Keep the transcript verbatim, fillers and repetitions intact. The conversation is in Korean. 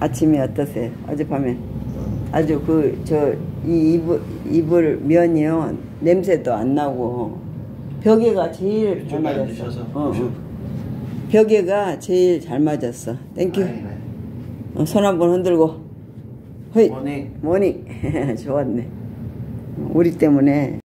아침이 어떠세요? 어젯밤에 아주 그 저 이 이불 이불 면이요 냄새도 안 나고 벽에가 제일 잘 맞았어. 어, 어. 벽에가 제일 잘 맞았어. 땡큐. 어, 손 한번 흔들고. 허이. 모닝. 모닝. 좋았네. 우리 때문에.